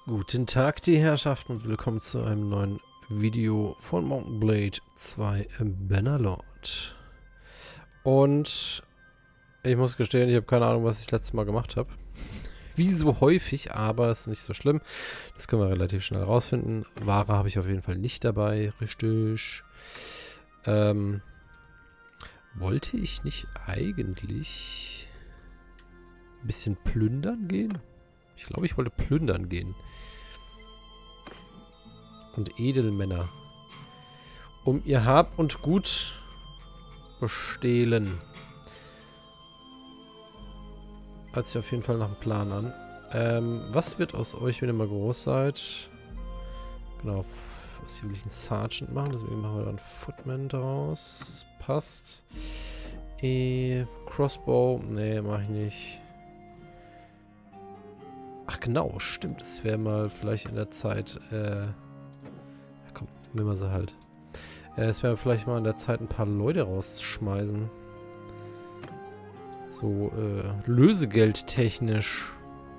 Guten Tag, die Herrschaften, und willkommen zu einem neuen Video von Mount & Blade 2 Bannerlord. Und ich muss gestehen, ich habe keine Ahnung, was ich letztes Mal gemacht habe. Wie so häufig, aber es ist nicht so schlimm. Das können wir relativ schnell rausfinden. Ware habe ich auf jeden Fall nicht dabei, richtig. Wollte ich nicht eigentlich ein bisschen plündern gehen? Ich glaube, ich wollte plündern gehen. Und Edelmänner. Um ihr Hab und Gut bestehlen. Hört sich auf jeden Fall nach einem Plan an. Was wird aus euch, wenn ihr mal groß seid? Genau. Was hier will ich einen Sergeant machen, deswegen machen wir dann Footman draus. Passt. Crossbow. Nee, mache ich nicht. Ach genau, stimmt. Das wäre mal vielleicht in der Zeit, ja, komm, nehmen wir sie halt. Es wäre vielleicht mal in der Zeit, ein paar Leute rausschmeißen. So, Lösegeld technisch.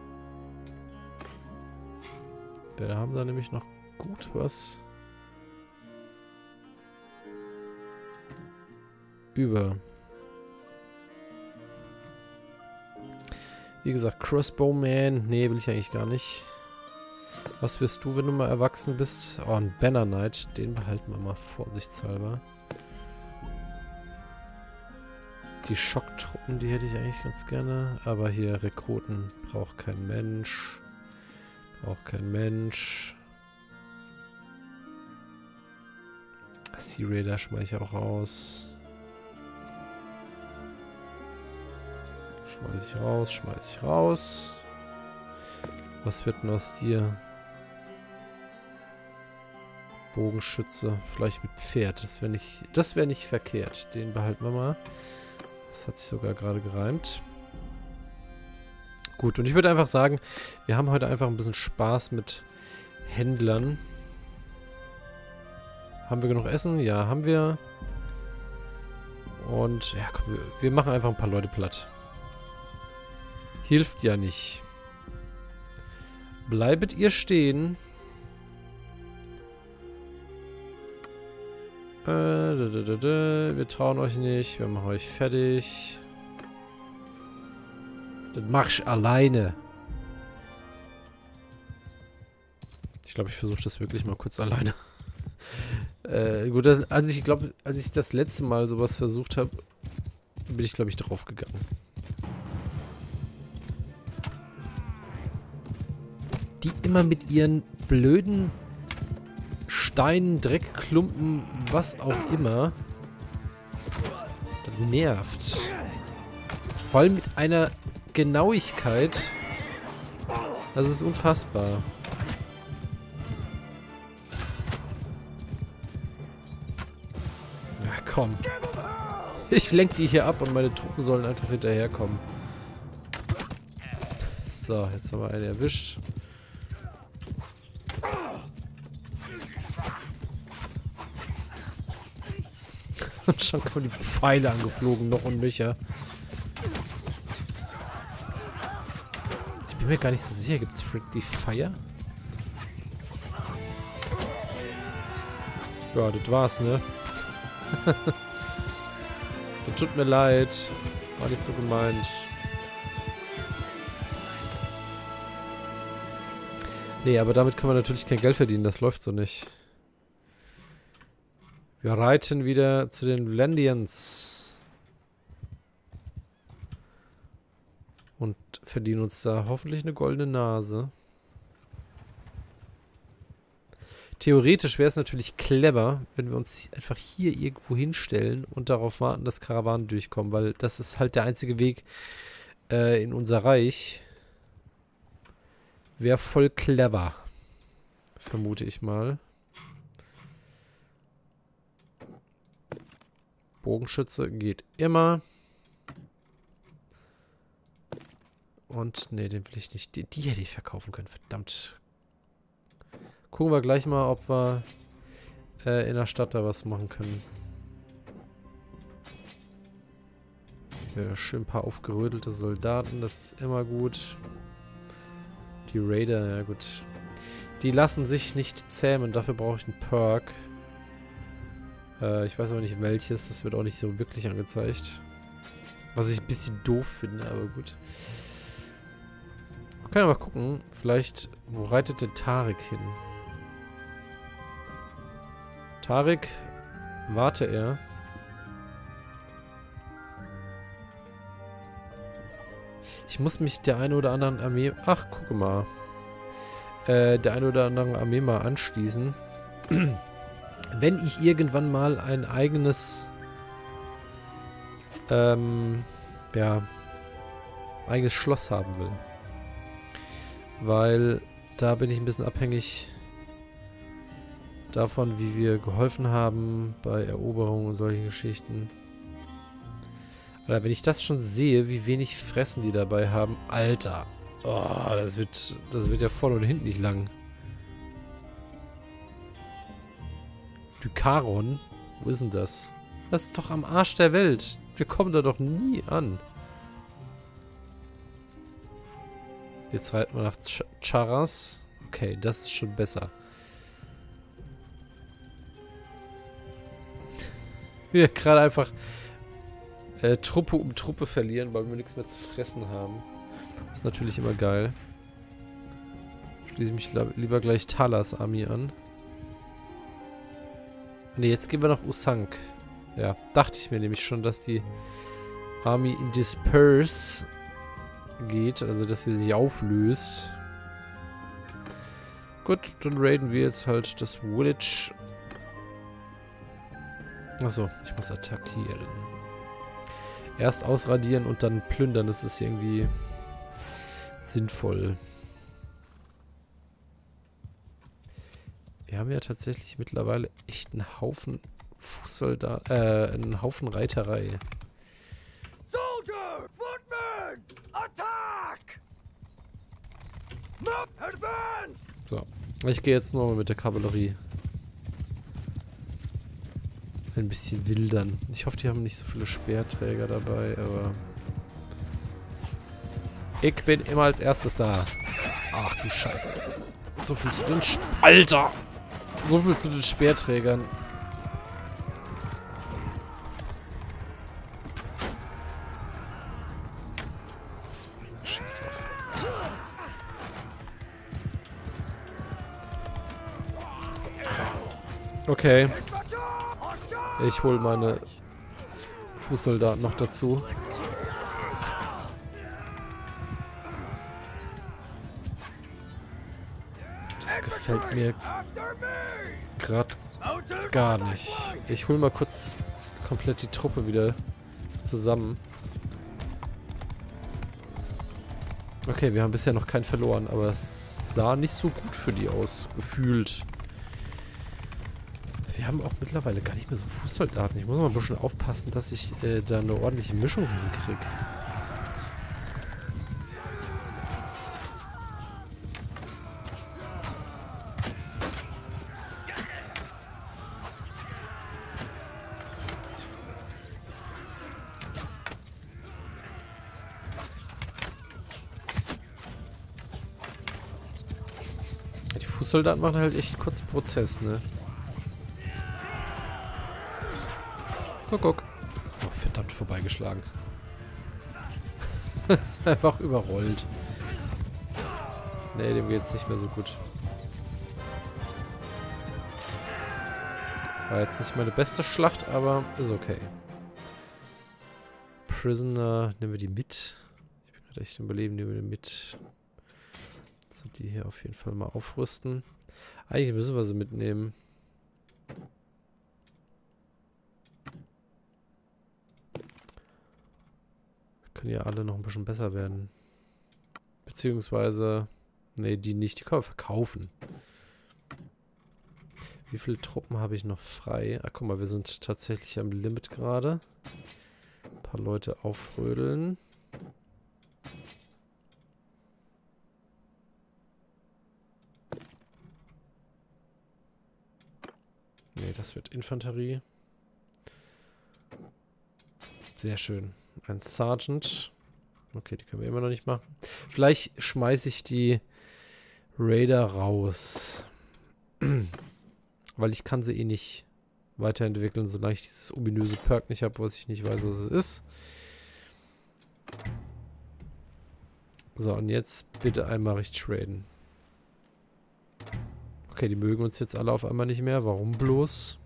Wir haben da nämlich noch gut was über. Wie gesagt, Crossbowman. Nee, will ich eigentlich gar nicht. Was wirst du, wenn du mal erwachsen bist? Oh, ein Banner Knight. Den behalten wir mal vorsichtshalber. Die Schocktruppen, die hätte ich eigentlich ganz gerne. Aber hier Rekruten braucht kein Mensch. Braucht kein Mensch. Sea Raider schmeiße ich auch raus. Schmeiß ich raus, schmeiß ich raus. Was wird denn aus dir? Bogenschütze, vielleicht mit Pferd. Das wäre nicht verkehrt. Den behalten wir mal. Das hat sich sogar gerade gereimt. Gut, und ich würde einfach sagen, wir haben heute einfach ein bisschen Spaß mit Händlern. Haben wir genug Essen? Ja, haben wir. Und ja, komm, wir machen einfach ein paar Leute platt. Hilft ja nicht. Bleibet ihr stehen. Wir trauen euch nicht. Wir machen euch fertig. Das mach ich alleine. Ich glaube, ich versuche das wirklich mal kurz alleine. Gut, als ich das letzte Mal sowas versucht habe, bin ich, glaube ich, draufgegangen. Die immer mit ihren blöden Steinen, Dreckklumpen, was auch immer. Das nervt. Vor allem mit einer Genauigkeit. Das ist unfassbar. Ja, komm. Ich lenke die hier ab und meine Truppen sollen einfach hinterherkommen. So, jetzt haben wir einen erwischt. Und schon kommen die Pfeile angeflogen, noch und nöcher. Ich bin mir gar nicht so sicher, gibt es Friendly Fire? Ja, das war's, ne? Das tut mir leid. War nicht so gemeint. Nee, aber damit können wir natürlich kein Geld verdienen. Das läuft so nicht. Wir reiten wieder zu den Valendians. Und verdienen uns da hoffentlich eine goldene Nase. Theoretisch wäre es natürlich clever, wenn wir uns einfach hier irgendwo hinstellen und darauf warten, dass Karawanen durchkommen, weil das ist halt der einzige Weg in unser Reich. Wäre voll clever. Vermute ich mal. Bogenschütze geht immer. Und nee, den will ich nicht. Die hätte ich verkaufen können. Verdammt. Gucken wir gleich mal, ob wir in der Stadt da was machen können. Schön ein paar aufgerödelte Soldaten. Das ist immer gut. Die Raider, ja gut. Die lassen sich nicht zähmen. Dafür brauche ich einen Perk. Ich weiß aber nicht welches. Das wird auch nicht so wirklich angezeigt. Was ich ein bisschen doof finde, aber gut. Wir können aber gucken. Vielleicht, wo reitet denn Tarek hin? Tarek, warte er. Ich muss mich der einen oder anderen Armee... Ach, guck mal. Der einen oder anderen Armee mal anschließen. Wenn ich irgendwann mal ein eigenes... ja... eigenes Schloss haben will. Weil da bin ich ein bisschen abhängig davon, wie wir geholfen haben bei Eroberungen und solchen Geschichten. Oder wenn ich das schon sehe, wie wenig Fressen die dabei haben. Alter. Oh, das wird ja vorne und hinten nicht lang. Lycaron? Wo ist denn das? Das ist doch am Arsch der Welt. Wir kommen da doch nie an. Jetzt reiten wir nach Charas. Okay, das ist schon besser. Wir gerade einfach Truppe um Truppe verlieren, weil wir nichts mehr zu fressen haben. Das ist natürlich immer geil. Schließe mich lieber gleich Talas Armee an. Ne, jetzt gehen wir nach Usank. Ja, dachte ich mir nämlich schon, dass die Armee in Disperse geht, also dass sie sich auflöst. Gut, dann raiden wir jetzt halt das Village. Achso, ich muss attackieren. Erst ausradieren und dann plündern, das ist irgendwie sinnvoll. Wir haben ja tatsächlich mittlerweile echt einen Haufen Fußsoldaten, einen Haufen Reiterei. Soldier! Footman! Attack! Move! Advance! So, ich gehe jetzt nochmal mit der Kavallerie. Ein bisschen wildern. Ich hoffe, die haben nicht so viele Speerträger dabei, aber... Ich bin immer als erstes da. Ach du Scheiße. So viel zu den... Alter! So viel zu den Speerträgern. Scheiß drauf. Okay. Ich hole meine Fußsoldaten noch dazu. Das gefällt mir gerade gar nicht. Ich hole mal kurz komplett die Truppe wieder zusammen. Okay, wir haben bisher noch keinen verloren, aber es sah nicht so gut für die aus, gefühlt. Wir haben auch mittlerweile gar nicht mehr so Fußsoldaten. Ich muss mal ein bisschen aufpassen, dass ich da eine ordentliche Mischung hinkriege. Die Fußsoldaten machen halt echt kurz Prozess, ne? Guck, guck. Oh, verdammt, vorbeigeschlagen. Ist einfach überrollt. Ne, dem geht's nicht mehr so gut. War jetzt nicht meine beste Schlacht, aber ist okay. Prisoner, nehmen wir die mit. Ich bin gerade echt im Überleben, nehmen wir die mit. So, die hier auf jeden Fall mal aufrüsten. Eigentlich müssen wir sie mitnehmen. Können ja alle noch ein bisschen besser werden. Beziehungsweise, ne, die nicht, die können wir verkaufen. Wie viele Truppen habe ich noch frei? Ah, guck mal, wir sind tatsächlich am Limit gerade. Ein paar Leute aufrödeln. Ne, das wird Infanterie. Sehr schön. Ein Sergeant. Okay, die können wir immer noch nicht machen. Vielleicht schmeiße ich die Raider raus. Weil ich kann sie eh nicht weiterentwickeln, solange ich dieses ominöse Perk nicht habe, was ich nicht weiß, was es ist. So, und jetzt bitte einmal richtig raiden. Okay, die mögen uns jetzt alle auf einmal nicht mehr. Warum bloß?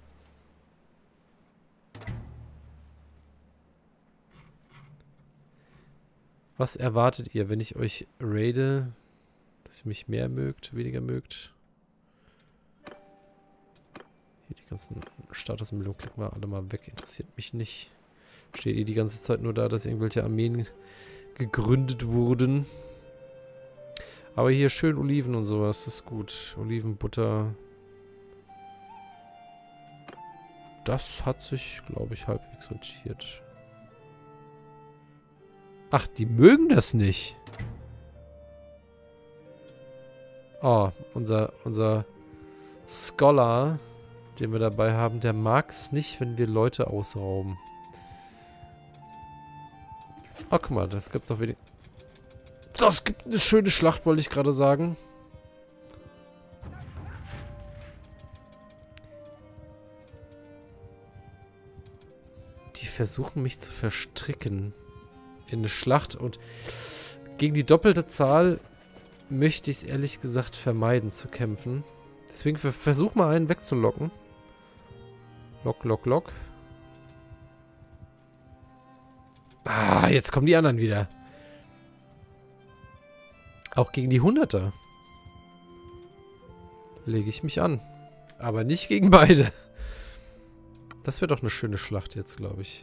Was erwartet ihr, wenn ich euch raide? Dass ihr mich mehr mögt, weniger mögt? Hier die ganzen Statusmeldungen klicken wir alle mal weg. Interessiert mich nicht. Steht eh die ganze Zeit nur da, dass irgendwelche Armeen gegründet wurden. Aber hier schön Oliven und sowas, das ist gut. Olivenbutter. Das hat sich, glaube ich, halbwegs sortiert. Ach, die mögen das nicht. Oh, unser Scholar, den wir dabei haben, der mag es nicht, wenn wir Leute ausrauben. Oh, guck mal, das gibt doch wenig... Das gibt eine schöne Schlacht, wollte ich gerade sagen. Die versuchen mich zu verstricken in eine Schlacht und gegen die doppelte Zahl möchte ich es ehrlich gesagt vermeiden zu kämpfen. Deswegen versuch mal einen wegzulocken. Lock, lock, lock. Ah, jetzt kommen die anderen wieder. Auch gegen die 100er lege ich mich an. Aber nicht gegen beide. Das wird doch eine schöne Schlacht jetzt, glaube ich.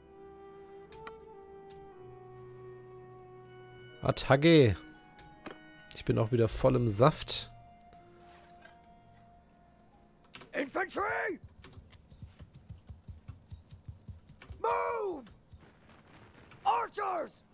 Attacke. Ich bin auch wieder voll im Saft. Infantry! Move! Archers!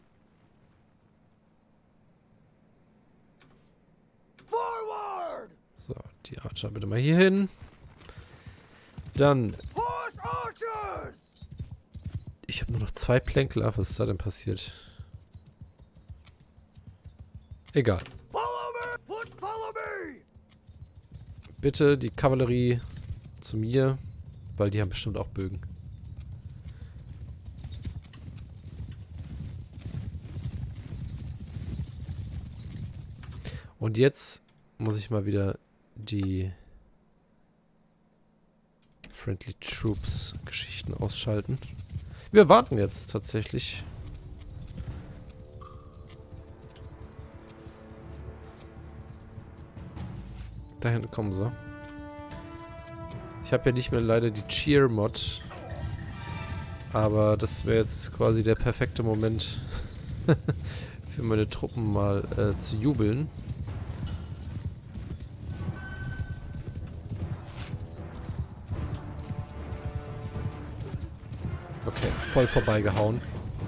Forward! So, die Archer bitte mal hier hin. Dann... Horse archers! Ich habe nur noch 2 Plänkel. Ach, was ist da denn passiert? Egal. Follow me! Bitte die Kavallerie zu mir, weil die haben bestimmt auch Bögen. Und jetzt muss ich mal wieder die Friendly Troops Geschichten ausschalten. Wir warten jetzt tatsächlich. Da hinten kommen sie. Ich habe ja nicht mehr leider die Cheer-Mod. Aber das wäre jetzt quasi der perfekte Moment für meine Truppen mal zu jubeln. Okay, voll vorbeigehauen.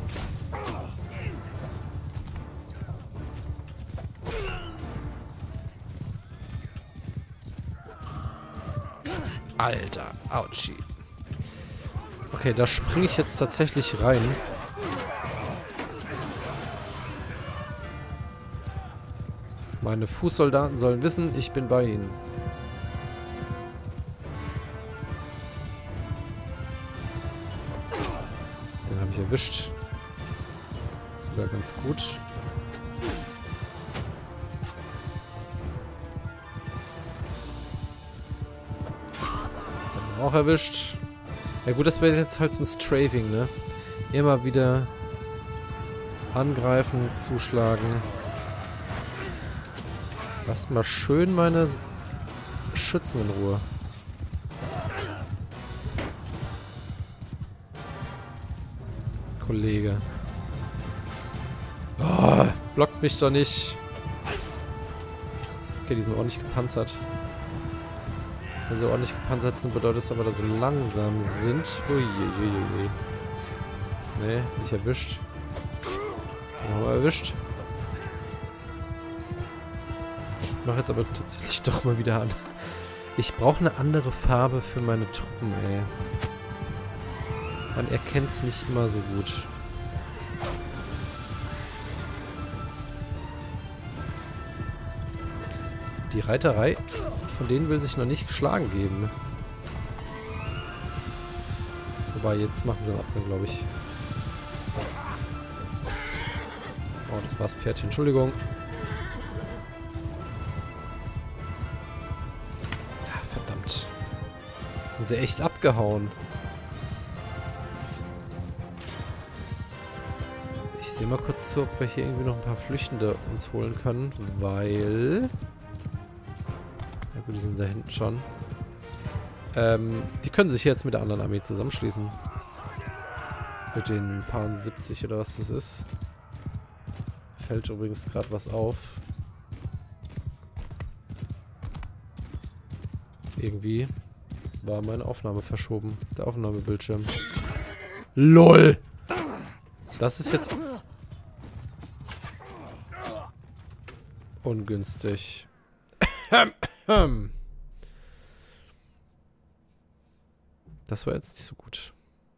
Alter, ouchie. Okay, da springe ich jetzt tatsächlich rein. Meine Fußsoldaten sollen wissen, ich bin bei ihnen. Den habe ich erwischt. Sogar ganz gut. Auch erwischt. Ja gut, das wäre jetzt halt so ein Strafing, ne? Immer wieder angreifen, zuschlagen. Lasst mal schön meine Schützen in Ruhe. Kollege. Oh, blockt mich doch nicht. Okay, die sind ordentlich gepanzert. Wenn sie ordentlich gepanzert sind, bedeutet das aber, dass sie langsam sind. Uiuiui. Nee, nicht erwischt. Haben wir erwischt. Ich mache jetzt aber tatsächlich doch mal wieder an. Ich brauche eine andere Farbe für meine Truppen, ey. Man erkennt es nicht immer so gut. Die Reiterei, von denen will sich noch nicht geschlagen geben. Wobei, jetzt machen sie einen Abgang, glaube ich. Oh, das war's, Pferdchen. Entschuldigung. Ja, verdammt. Jetzt sind sie echt abgehauen. Ich sehe mal kurz zu, ob wir hier irgendwie noch ein paar Flüchtende uns holen können, weil... Ja gut, die sind da hinten schon. Die können sich jetzt mit der anderen Armee zusammenschließen. Mit den paar 70 oder was das ist. Fällt übrigens gerade was auf. Irgendwie war meine Aufnahme verschoben. Der Aufnahmebildschirm. LOL! Das ist jetzt ungünstig. Das war jetzt nicht so gut.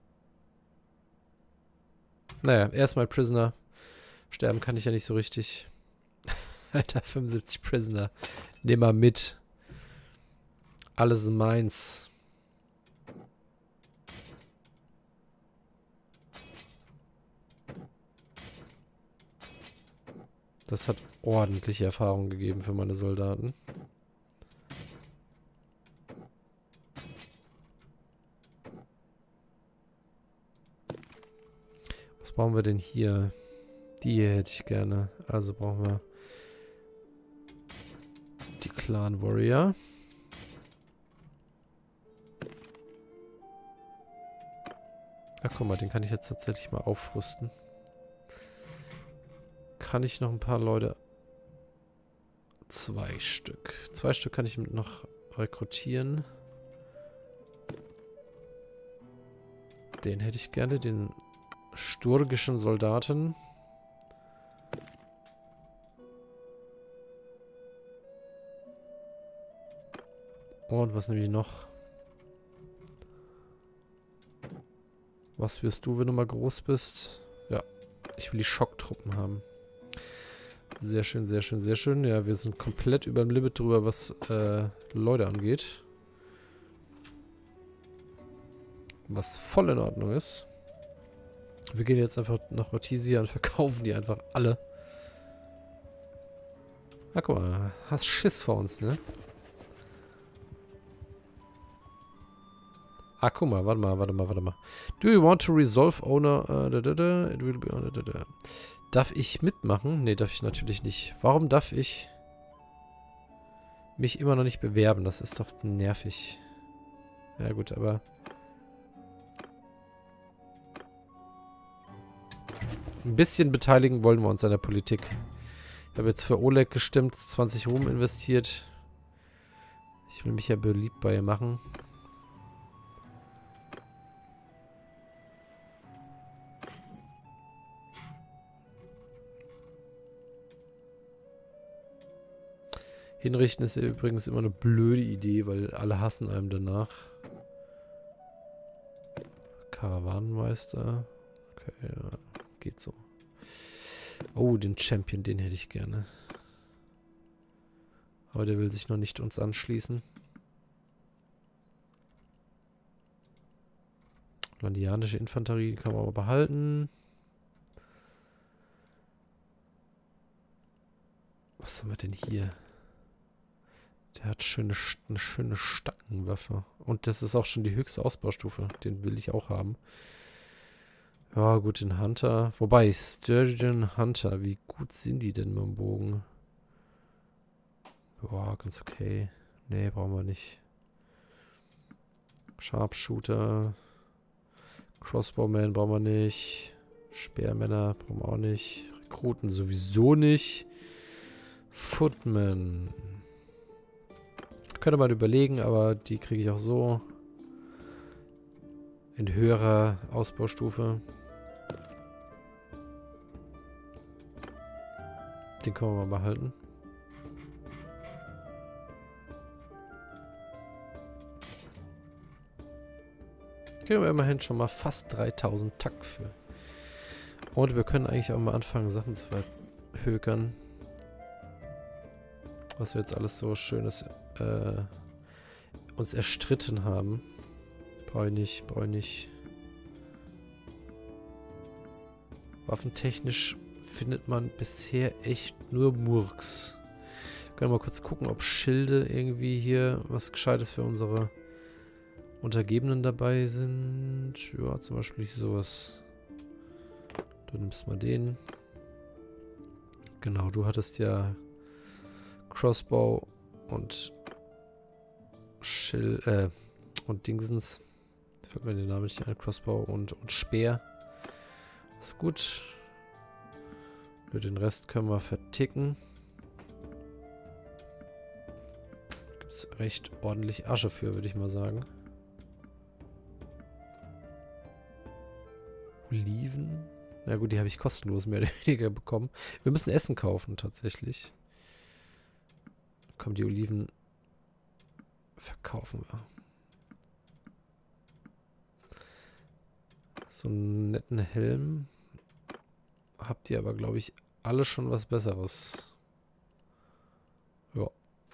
Naja, erstmal Prisoner. Sterben kann ich ja nicht so richtig. Alter, 75 Prisoner. Nehm mal mit. Alles meins. Das hat ordentliche Erfahrung gegeben für meine Soldaten. Was brauchen wir denn hier? Die hier hätte ich gerne. Also brauchen wir die Clan Warrior. Ach guck mal, den kann ich jetzt tatsächlich mal aufrüsten. Kann ich noch ein paar Leute... 2 Stück. 2 Stück kann ich noch rekrutieren. Den hätte ich gerne, den sturgischen Soldaten. Und was nehme ich noch? Was wirst du, wenn du mal groß bist? Ja, ich will die Schocktruppen haben. Sehr schön, sehr schön, sehr schön. Ja, wir sind komplett über dem Limit drüber, was Leute angeht. Was voll in Ordnung ist. Wir gehen jetzt einfach nach Ortisia und verkaufen die einfach alle. Ah, guck mal, hast Schiss vor uns, ne? Ah, guck mal, warte mal. Do you want to resolve owner? It will be Darf ich mitmachen? Ne, darf ich natürlich nicht. Warum darf ich mich immer noch nicht bewerben? Das ist doch nervig. Ja gut, aber... Ein bisschen beteiligen wollen wir uns an der Politik. Ich habe jetzt für Oleg gestimmt, 20 Ruhm investiert. Ich will mich ja beliebt bei ihr machen. Hinrichten ist ja übrigens immer eine blöde Idee, weil alle hassen einem danach. Karawanenmeister. Okay, ja, geht so. Oh, den Champion, den hätte ich gerne. Aber der will sich noch nicht uns anschließen. Landianische Infanterie kann man aber behalten. Was haben wir denn hier? Der hat eine schöne Stangenwaffe. Und das ist auch schon die höchste Ausbaustufe. Den will ich auch haben. Ja, gut, den Hunter. Wobei, Sturgeon Hunter. Wie gut sind die denn mit dem Bogen? Boah, ganz okay. Nee, brauchen wir nicht. Sharpshooter. Crossbowman brauchen wir nicht. Speermänner brauchen wir auch nicht. Rekruten sowieso nicht. Footman. Könnte man überlegen, aber die kriege ich auch so. In höherer Ausbaustufe. Den können wir mal behalten. Kriegen wir immerhin schon mal fast 3000 Tack für. Und wir können eigentlich auch mal anfangen, Sachen zu verhökern. Was wir jetzt alles so Schönes uns erstritten haben. Brauche ich nicht, brauche ich nicht. Waffentechnisch findet man bisher echt nur Murks. Können wir mal kurz gucken, ob Schilde irgendwie hier was Gescheites für unsere Untergebenen dabei sind. Ja, zum Beispiel sowas. Du nimmst mal den. Genau, du hattest ja Crossbow und und Dingsens. Jetzt fällt mir der Name nicht ein. Crossbow und Speer. Ist gut. Nur den Rest können wir verticken. Gibt's recht ordentlich Asche für, würde ich mal sagen. Oliven. Na gut, die habe ich kostenlos mehr oder weniger bekommen. Wir müssen Essen kaufen, tatsächlich. Komm, die Oliven verkaufen wir. So einen netten Helm. Habt ihr aber, glaube ich, alle schon was Besseres. Ja.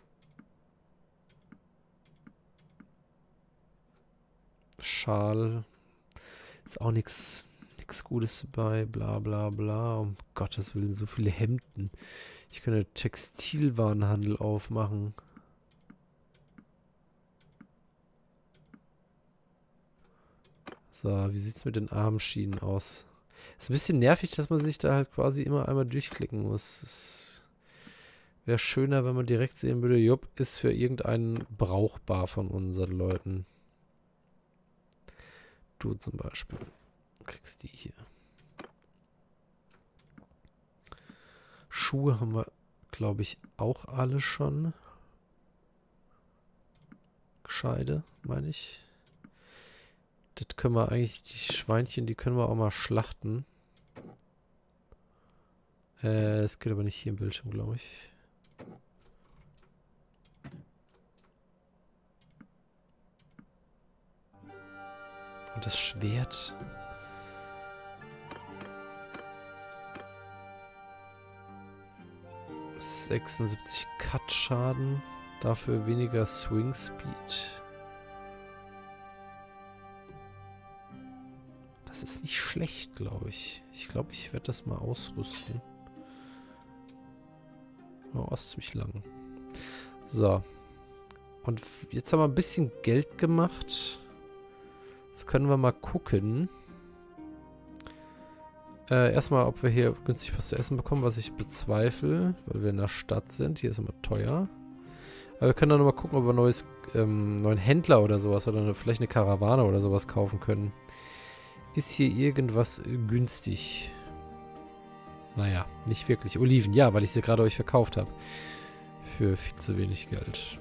Schal. Ist auch nichts Gutes dabei. Bla bla bla. Um Gottes Willen, so viele Hemden. Ich könnte Textilwarenhandel aufmachen. So, wie sieht es mit den Armschienen aus? Ist ein bisschen nervig, dass man sich da halt quasi immer einmal durchklicken muss. Es wäre schöner, wenn man direkt sehen würde, jupp, ist für irgendeinen brauchbar von unseren Leuten. Du zum Beispiel. Kriegst die hier. Schuhe haben wir, glaube ich, auch alle schon. Gescheide, meine ich. Das können wir eigentlich, die Schweinchen, die können wir auch mal schlachten. Es geht aber nicht hier im Bildschirm, glaube ich. Und das Schwert. ...76 Cut-Schaden. Dafür weniger Swing-Speed. Das ist nicht schlecht, glaube ich. Ich glaube, ich werde das mal ausrüsten. Oh, ist ziemlich lang. So. Und jetzt haben wir ein bisschen Geld gemacht. Jetzt können wir mal gucken. Erstmal, ob wir hier günstig was zu essen bekommen, was ich bezweifle, weil wir in der Stadt sind. Hier ist immer teuer. Aber wir können dann nochmal gucken, ob wir neuen Händler oder sowas oder vielleicht eine Karawane oder sowas kaufen können. Ist hier irgendwas günstig? Naja, nicht wirklich. Oliven, ja, weil ich sie gerade euch verkauft habe. Für viel zu wenig Geld.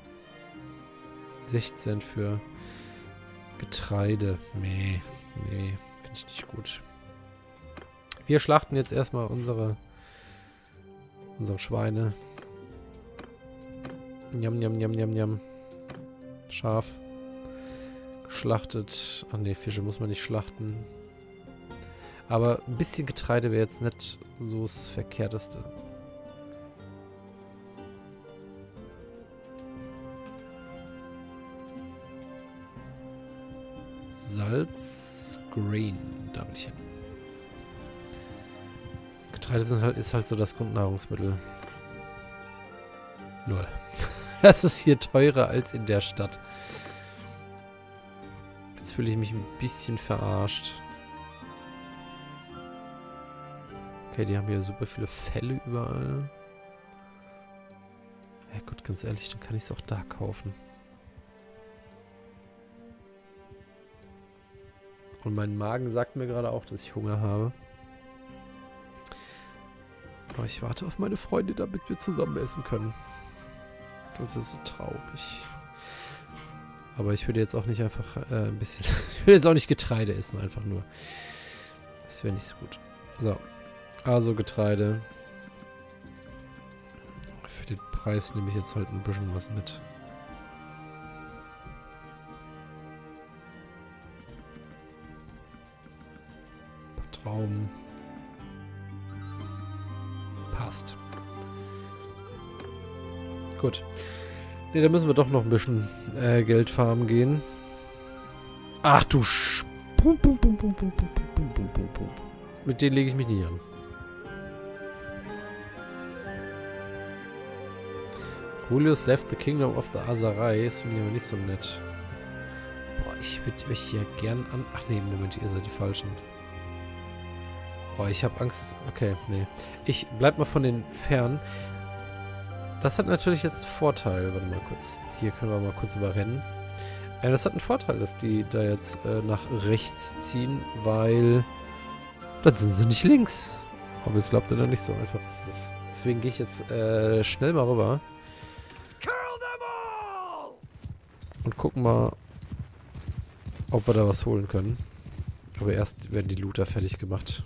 16 für Getreide. Nee, finde ich nicht gut. Wir schlachten jetzt erstmal unsere Schweine. Njam, njam, njam, njam, njam. Schaf. Geschlachtet. Ach ne, Fische muss man nicht schlachten. Aber ein bisschen Getreide wäre jetzt nicht so das Verkehrteste. Salz, Grain, da will ich hin. Getreide ist halt so das Grundnahrungsmittel. Lol. Das ist hier teurer als in der Stadt. Jetzt fühle ich mich ein bisschen verarscht. Okay, die haben hier super viele Felle überall. Ja gut, ganz ehrlich, dann kann ich es auch da kaufen. Und mein Magen sagt mir gerade auch, dass ich Hunger habe. Aber ich warte auf meine Freunde, damit wir zusammen essen können. Sonst ist es so traurig. Aber ich würde jetzt auch nicht einfach ein bisschen... ich würde jetzt auch nicht Getreide essen, einfach nur. Das wäre nicht so gut. So. Also Getreide. Für den Preis nehme ich jetzt halt ein bisschen was mit. Ein paar Trauben. Passt. Gut. Ne, da müssen wir doch noch ein bisschen Geld farmen gehen. Ach du Mit denen lege ich mich nie an. Julius left the kingdom of the Aserai. Das finde ich aber nicht so nett. Boah, ich würde euch hier gern an... Ach nee, Moment, ihr seid die Falschen. Boah, ich habe Angst. Okay, nee. Ich bleib mal von den fern. Das hat natürlich jetzt einen Vorteil. Warte mal kurz. Hier können wir mal kurz überrennen. Das hat einen Vorteil, dass die da jetzt nach rechts ziehen, weil dann sind sie nicht links. Aber das glaubt ihr dann nicht so einfach. Deswegen gehe ich jetzt schnell mal rüber. Und gucken mal, ob wir da was holen können. Aber erst werden die Looter fertig gemacht.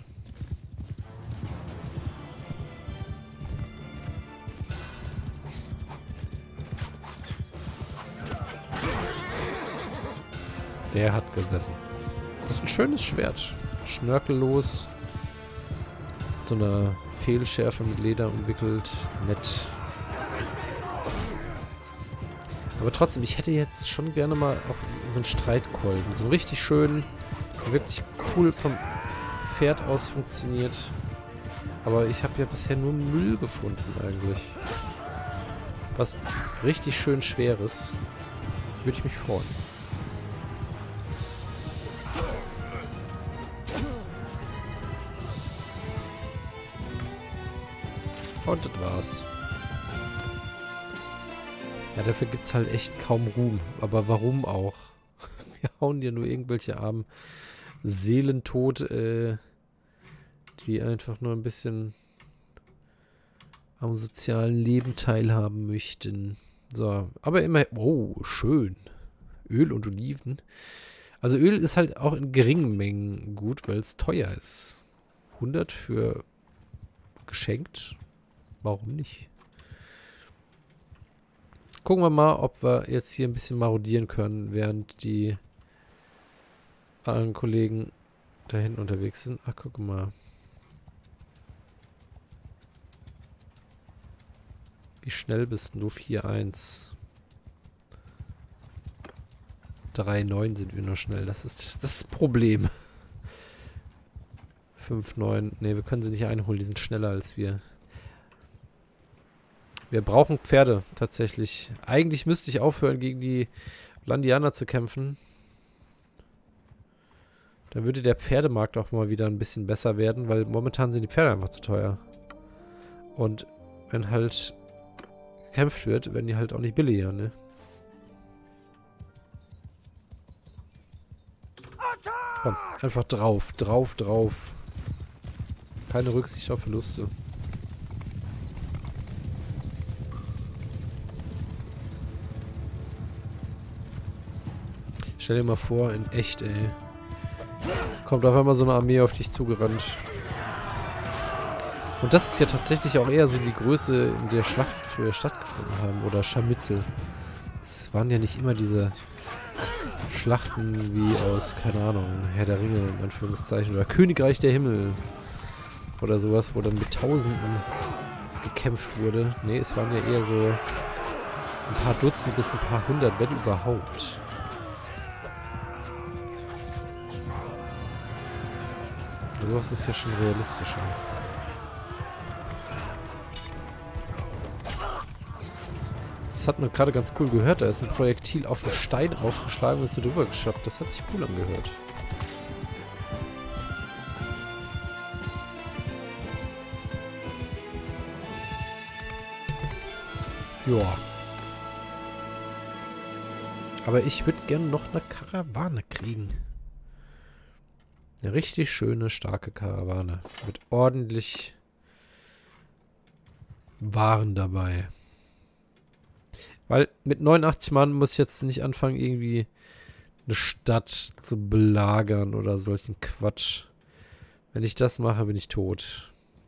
Der hat gesessen. Das ist ein schönes Schwert. Schnörkellos. Mit so einer Fehlschärfe mit Leder umwickelt. Nett. Aber trotzdem, ich hätte jetzt schon gerne mal auch so einen Streitkolben. So einen richtig schönen, wirklich cool vom Pferd aus funktioniert. Aber ich habe ja bisher nur Müll gefunden eigentlich. Was richtig schön Schweres. Würde ich mich freuen. Und das war's. Ja, dafür gibt's halt echt kaum Ruhm. Aber warum auch? Wir hauen dir nur irgendwelche armen Seelen tot, die einfach nur ein bisschen am sozialen Leben teilhaben möchten. So, aber immer... Oh, schön. Öl und Oliven. Also Öl ist halt auch in geringen Mengen gut, weil es teuer ist. 100 für geschenkt. Warum nicht? Gucken wir mal, ob wir jetzt hier ein bisschen marodieren können, während die anderen Kollegen da hinten unterwegs sind. Ach, guck mal. Wie schnell bist du? 4-1. 3-9 sind wir noch schnell. Das ist das Problem. 5-9. Ne, wir können sie nicht einholen. Die sind schneller als wir. Wir brauchen Pferde, tatsächlich. Eigentlich müsste ich aufhören, gegen die Landianer zu kämpfen. Dann würde der Pferdemarkt auch mal wieder ein bisschen besser werden, weil momentan sind die Pferde einfach zu teuer. Und wenn halt gekämpft wird, werden die halt auch nicht billiger, ne? Komm, einfach drauf, drauf, drauf. Keine Rücksicht auf Verluste. Stell dir mal vor, in echt, ey. Kommt auf einmal so eine Armee auf dich zugerannt. Und das ist ja tatsächlich auch eher so die Größe, in der Schlachten früher stattgefunden haben. Oder Scharmützel. Es waren ja nicht immer diese Schlachten wie aus, keine Ahnung, Herr der Ringe in Anführungszeichen. Oder Königreich der Himmel. Oder sowas, wo dann mit Tausenden gekämpft wurde. Nee, es waren ja eher so ein paar Dutzend bis ein paar hundert, wenn überhaupt. Sowas ist ja schon realistischer. Das hat man gerade ganz cool gehört. Da ist ein Projektil auf den Stein aufgeschlagen und ist so drüber geschwappt. Das hat sich cool angehört. Ja. Aber ich würde gerne noch eine Karawane kriegen. Eine richtig schöne, starke Karawane. Mit ordentlich Waren dabei. Weil mit 89 Mann muss ich jetzt nicht anfangen, irgendwie eine Stadt zu belagern oder solchen Quatsch. Wenn ich das mache, bin ich tot.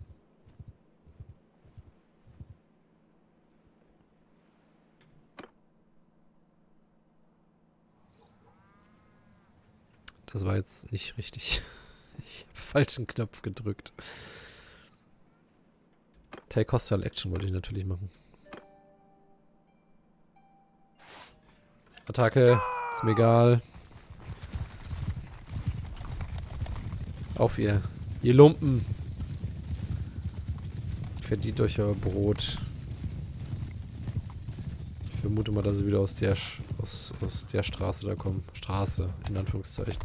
Das war jetzt nicht richtig. Ich habe falschen Knopf gedrückt. Take Hostile Action wollte ich natürlich machen. Attacke. Ist mir egal. Auf ihr. Ihr Lumpen. Verdient euch euer Brot. Ich vermute mal, dass sie wieder aus der Straße da kommen. Straße, in Anführungszeichen.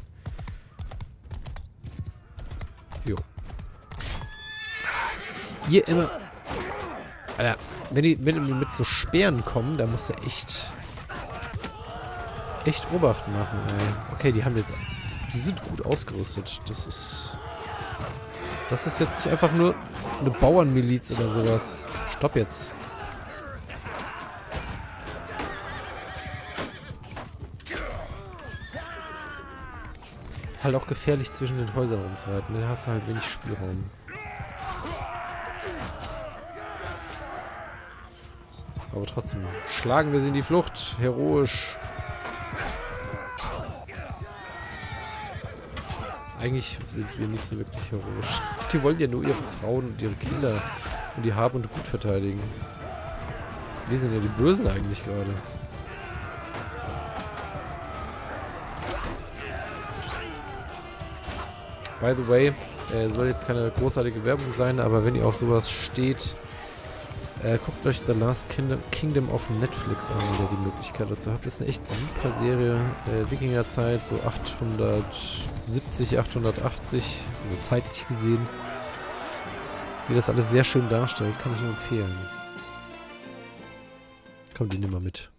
Jo. Hier immer... Alter, wenn die mit so Speeren kommen, da musst du echt Obacht machen, ey. Okay, die sind gut ausgerüstet. Das ist jetzt nicht einfach nur eine Bauernmiliz oder sowas. Stopp jetzt. Ist halt auch gefährlich, zwischen den Häusern rumzureiten. Da hast du halt wenig Spielraum. Aber trotzdem, schlagen wir sie in die Flucht. Heroisch. Eigentlich sind wir nicht so wirklich heroisch. Die wollen ja nur ihre Frauen und ihre Kinder und die Hab und Gut verteidigen. Wir sind ja die Bösen eigentlich gerade. By the way, soll jetzt keine großartige Werbung sein, aber wenn ihr auf sowas steht, guckt euch The Last Kingdom auf Netflix an, wenn ihr die Möglichkeit dazu habt. Das ist eine echt super Serie. Wikingerzeit, so 870, 880, also zeitlich gesehen. Wie das alles sehr schön darstellt, kann ich nur empfehlen. Kommt, die nimm mal mit.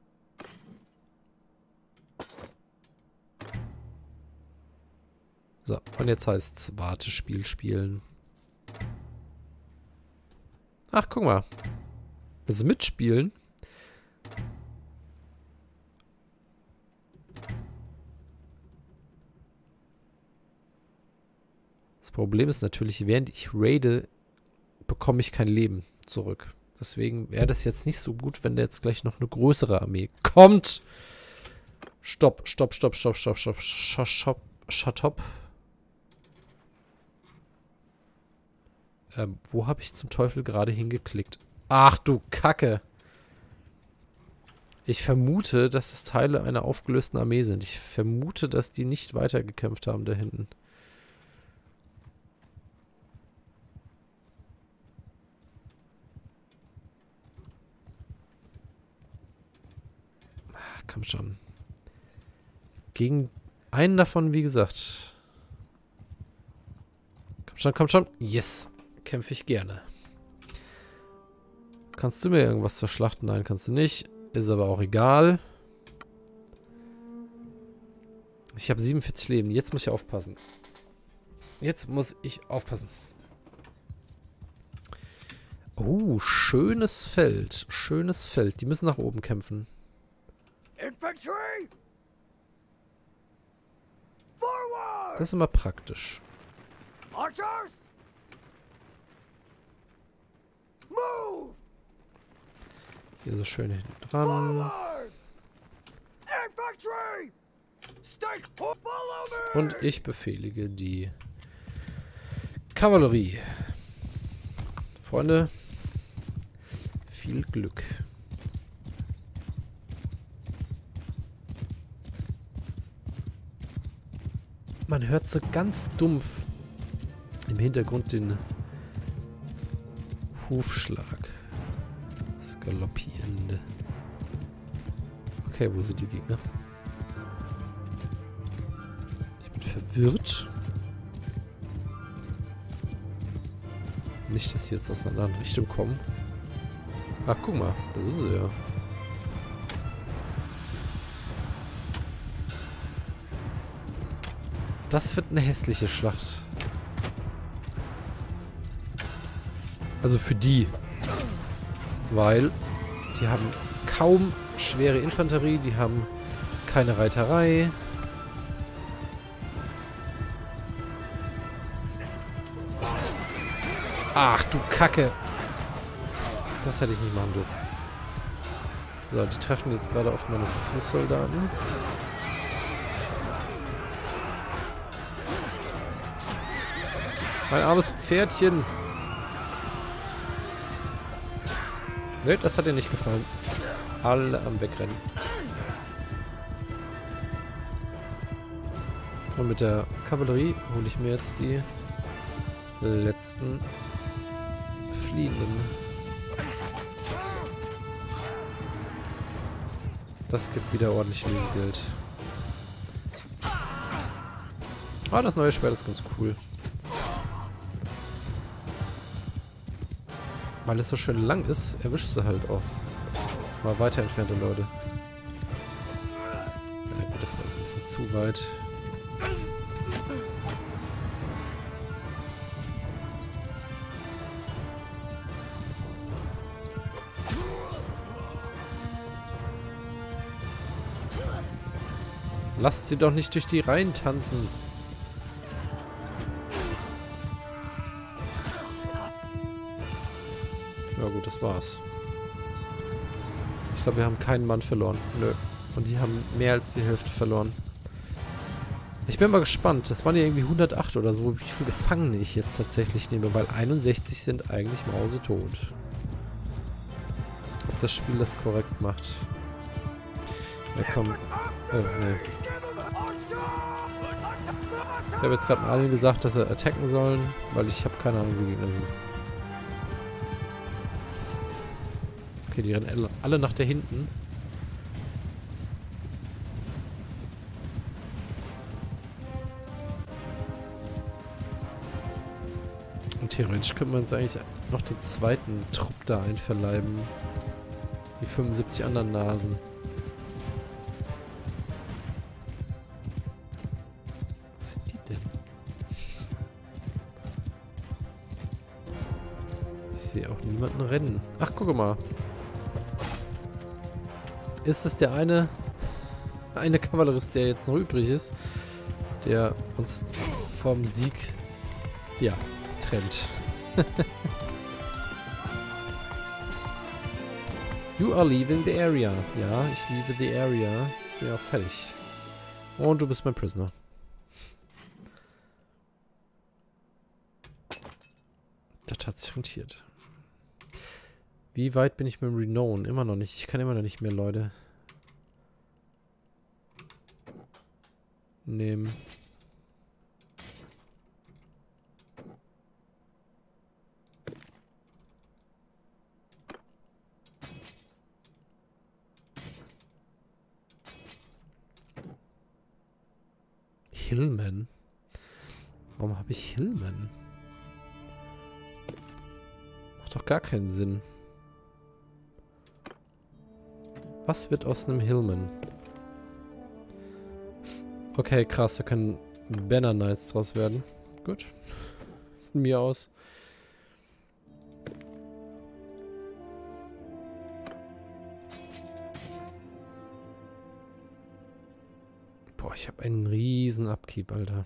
So, und jetzt heißt es Wartespiel spielen. Ach, guck mal. Das Mitspielen. Das Problem ist natürlich, während ich raide, bekomme ich kein Leben zurück. Deswegen wäre das jetzt nicht so gut, wenn da jetzt gleich noch eine größere Armee kommt. Stopp, stopp, stopp, stopp, stopp, stopp, shut up. Wo habe ich zum Teufel gerade hingeklickt? Ach du Kacke. Ich vermute, dass es Teile einer aufgelösten Armee sind. Ich vermute, dass die nicht weitergekämpft haben da hinten. Ach, komm schon. Gegen einen davon, wie gesagt. Komm schon, komm schon. Yes. Kämpfe ich gerne. Kannst du mir irgendwas zur Schlacht? Nein, kannst du nicht. Ist aber auch egal. Ich habe 47 Leben. Jetzt muss ich aufpassen. Jetzt muss ich aufpassen. Oh, schönes Feld. Schönes Feld. Die müssen nach oben kämpfen. Infantry! Forward! Das ist immer praktisch. Archers! Move! Hier so schön hinten dran. Forward! Infantry! Stay! Follow me! Und ich befehlige die Kavallerie. Freunde, viel Glück. Man hört so ganz dumpf im Hintergrund den Hufschlag. Das Galoppierende. Okay, wo sind die Gegner? Ich bin verwirrt. Nicht, dass sie jetzt aus einer anderen Richtung kommen. Ach, guck mal, da sind sie ja. Das wird eine hässliche Schlacht. Also für die. Weil die haben kaum schwere Infanterie, die haben keine Reiterei. Ach du Kacke. Das hätte ich nicht machen dürfen. So, die treffen jetzt gerade auf meine Fußsoldaten. Mein armes Pferdchen. Ne, das hat dir nicht gefallen. Alle am Wegrennen. Und mit der Kavallerie hole ich mir jetzt die letzten Fliehenden. Das gibt wieder ordentlich Lösegeld. Ah, das neue Schwert ist ganz cool. Weil es so schön lang ist, erwischt sie halt auch mal weiter entfernte Leute. Ja, gut, das war jetzt ein bisschen zu weit. Lasst sie doch nicht durch die Reihen tanzen. Ja gut, das war's. Ich glaube, wir haben keinen Mann verloren. Nö. Und die haben mehr als die Hälfte verloren. Ich bin mal gespannt. Das waren ja irgendwie 108 oder so, wie viele Gefangene ich jetzt tatsächlich nehme, weil 61 sind eigentlich mausetot. Ob das Spiel das korrekt macht. Ja, komm. Oh, nee. Ich habe jetzt gerade allen gesagt, dass sie attacken sollen, weil ich habe keine Ahnung, wie die Gegner sind. Okay, die rennen alle nach da hinten. Und theoretisch könnten wir uns eigentlich noch den zweiten Trupp da einverleiben. Die 75 anderen Nasen. Was sind die denn? Ich sehe auch niemanden rennen. Ach, guck mal. Ist es der eine Kavallerist, der jetzt noch übrig ist, der uns vom Sieg, ja, trennt. You are leaving the area. Ja, ich liebe the area. Ja, fertig. Und du bist mein Prisoner. Das hat sich rentiert. Wie weit bin ich mit dem Renown? Immer noch nicht. Ich kann immer noch nicht mehr Leute nehmen. Hillman? Warum habe ich Hillman? Macht doch gar keinen Sinn. Was wird aus einem Hillman? Okay, krass, da können Banner Knights draus werden. Gut. Von mir aus. Boah, ich habe einen riesen Upkeep, Alter.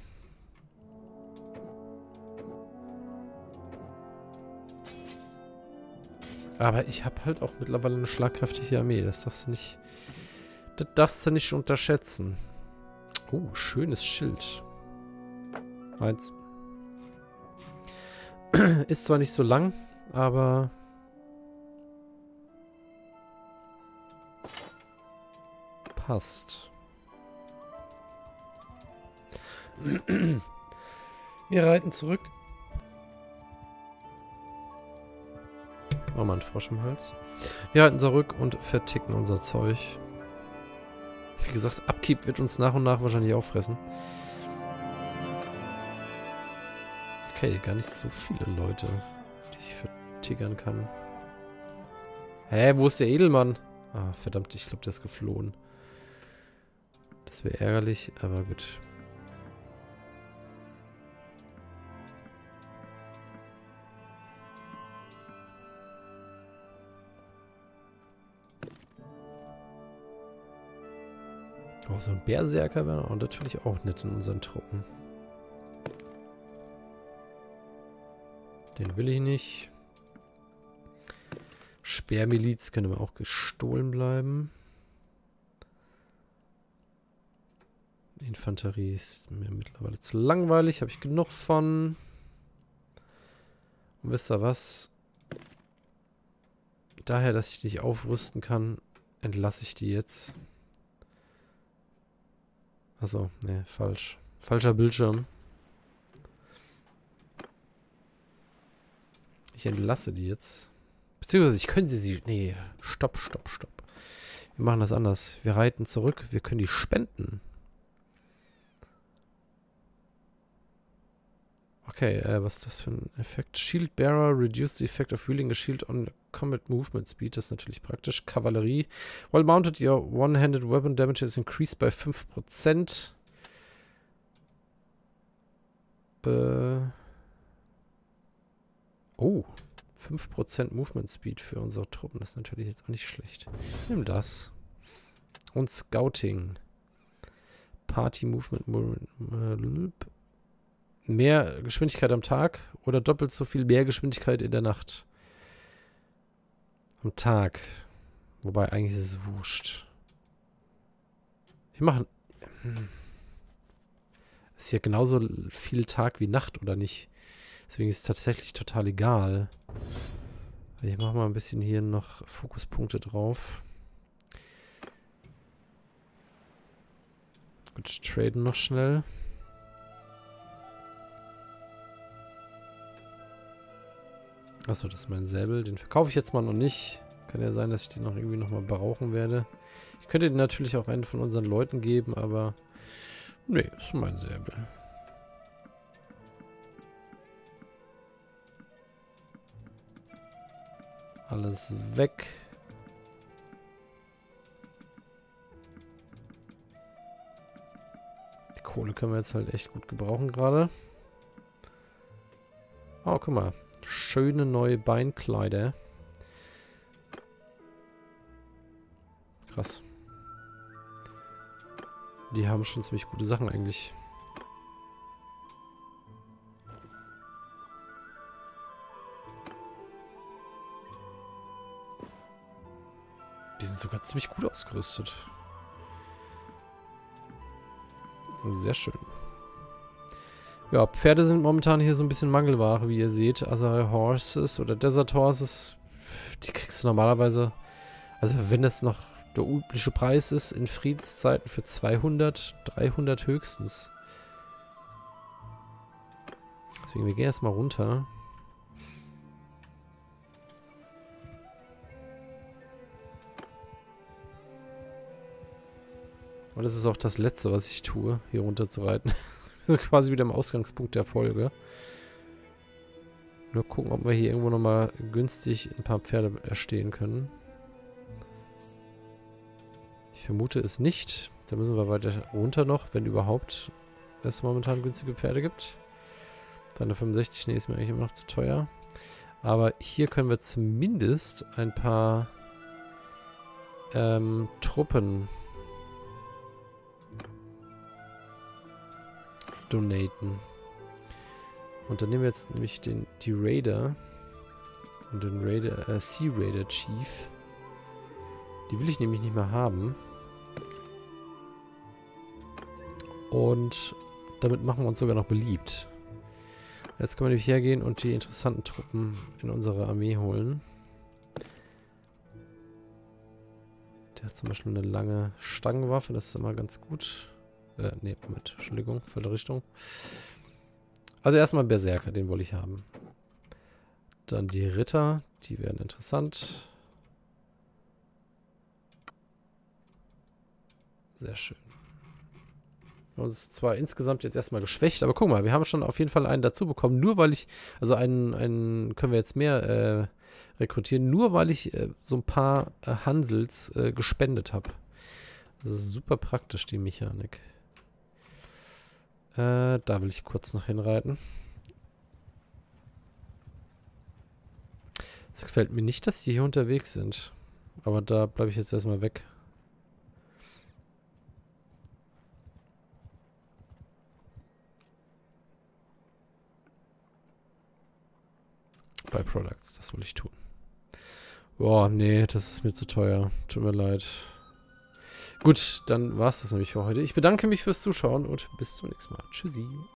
Aber ich habe halt auch mittlerweile eine schlagkräftige Armee. Das darfst du nicht unterschätzen. Oh, schönes Schild. 1. Ist zwar nicht so lang, aber passt. Wir reiten zurück. Oh Mann, Frosch im Hals. Wir halten zurück und verticken unser Zeug. Wie gesagt, Upkeep wird uns nach und nach wahrscheinlich auffressen. Okay, gar nicht so viele Leute, die ich vertickern kann. Hä, wo ist der Edelmann? Ah, verdammt, ich glaube, der ist geflohen. Das wäre ärgerlich, aber gut. Oh, so ein Berserker wäre auch natürlich auch nett in unseren Truppen. Den will ich nicht. Speermiliz könnte mir auch gestohlen bleiben. Infanterie ist mir mittlerweile zu langweilig. Habe ich genug von. Und wisst ihr was? Daher, dass ich die nicht aufrüsten kann, entlasse ich die jetzt. Achso, ne, falsch. Falscher Bildschirm. Ich entlasse die jetzt. Beziehungsweise ich könnte sie... Nee, stopp. Wir machen das anders. Wir reiten zurück. Wir können die spenden. Okay, was ist das für ein Effekt? Shield Bearer reduce the effect of wielding a shield on combat movement speed. Das ist natürlich praktisch. Kavallerie. While mounted, your one-handed weapon damage is increased by 5%. Oh, 5% Movement Speed für unsere Truppen. Das ist natürlich jetzt auch nicht schlecht. Nimm das. Und Scouting. Party Movement. Mehr Geschwindigkeit am Tag oder doppelt so viel mehr Geschwindigkeit in der Nacht. Am Tag. Wobei, eigentlich ist es wurscht. Wir machen... Ist ja genauso viel Tag wie Nacht, oder nicht? Deswegen ist es tatsächlich total egal. Ich mache mal ein bisschen hier noch Fokuspunkte drauf. Gut, traden noch schnell. Achso, das ist mein Säbel. Den verkaufe ich jetzt mal noch nicht. Kann ja sein, dass ich den noch irgendwie nochmal brauchen werde. Ich könnte den natürlich auch einen von unseren Leuten geben, aber... Nee, ist mein Säbel. Alles weg. Die Kohle können wir jetzt halt echt gut gebrauchen gerade. Oh, guck mal. Schöne neue Beinkleider. Krass. Die haben schon ziemlich gute Sachen eigentlich. Die sind sogar ziemlich gut ausgerüstet. Sehr schön. Ja, Pferde sind momentan hier so ein bisschen Mangelware, wie ihr seht. Azari Horses oder Desert Horses, die kriegst du normalerweise, also wenn das noch der übliche Preis ist, in Friedenszeiten für 200, 300 höchstens. Deswegen, wir gehen erstmal runter. Und das ist auch das Letzte, was ich tue, hier runter zu reiten. Wir sind quasi wieder im Ausgangspunkt der Folge. Nur gucken, ob wir hier irgendwo nochmal günstig ein paar Pferde erstehen können. Ich vermute es nicht. Da müssen wir weiter runter noch, wenn überhaupt es momentan günstige Pferde gibt. 365, nee, ist mir eigentlich immer noch zu teuer. Aber hier können wir zumindest ein paar Truppen donaten. Und dann nehmen wir jetzt nämlich die Raider und den Raider, Sea Raider Chief. Die will ich nämlich nicht mehr haben. Und damit machen wir uns sogar noch beliebt. Jetzt können wir nämlich hergehen und die interessanten Truppen in unsere Armee holen. Der hat zum Beispiel eine lange Stangenwaffe, das ist immer ganz gut. Ne, Moment, Entschuldigung, falsche Richtung. Also erstmal Berserker, den wollte ich haben. Dann die Ritter, die werden interessant. Sehr schön. Und es ist zwar insgesamt jetzt erstmal geschwächt, aber guck mal, wir haben schon auf jeden Fall einen dazu bekommen, nur weil ich, also einen können wir jetzt mehr rekrutieren, nur weil ich so ein paar Hansels gespendet habe. Das ist super praktisch, die Mechanik. Da will ich kurz noch hinreiten. Es gefällt mir nicht, dass die hier unterwegs sind. Aber da bleibe ich jetzt erstmal weg. Bei Products, das will ich tun. Boah, nee, das ist mir zu teuer. Tut mir leid. Gut, dann war es das nämlich für heute. Ich bedanke mich fürs Zuschauen und bis zum nächsten Mal. Tschüssi.